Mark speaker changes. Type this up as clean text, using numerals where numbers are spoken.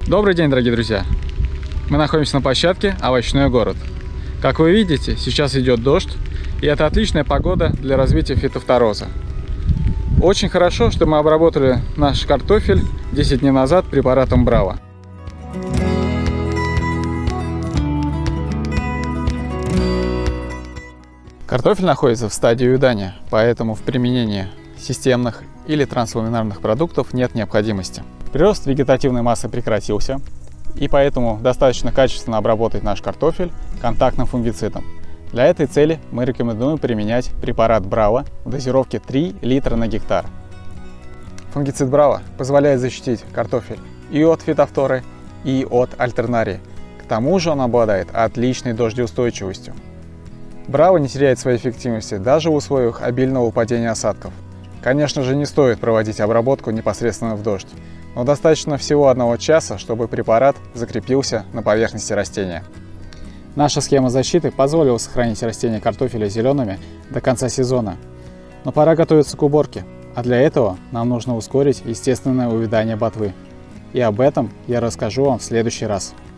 Speaker 1: Добрый день, дорогие друзья! Мы находимся на площадке «Овощной город». Как вы видите, сейчас идет дождь, и это отличная погода для развития фитофтороза. Очень хорошо, что мы обработали наш картофель 10 дней назад препаратом Bravo. Картофель находится в стадии увядания, поэтому в применении системных или трансламинарных продуктов нет необходимости. Прирост вегетативной массы прекратился, и поэтому достаточно качественно обработать наш картофель контактным фунгицидом. Для этой цели мы рекомендуем применять препарат Bravo в дозировке 3 литра на гектар. Фунгицид Bravo позволяет защитить картофель и от фитофторы, и от альтернарии. К тому же он обладает отличной дождеустойчивостью. Bravo не теряет своей эффективности даже в условиях обильного падения осадков. Конечно же, не стоит проводить обработку непосредственно в дождь, но достаточно всего 1 часа, чтобы препарат закрепился на поверхности растения. Наша схема защиты позволила сохранить растения картофеля зелеными до конца сезона. Но пора готовиться к уборке, а для этого нам нужно ускорить естественное увядание ботвы. И об этом я расскажу вам в следующий раз.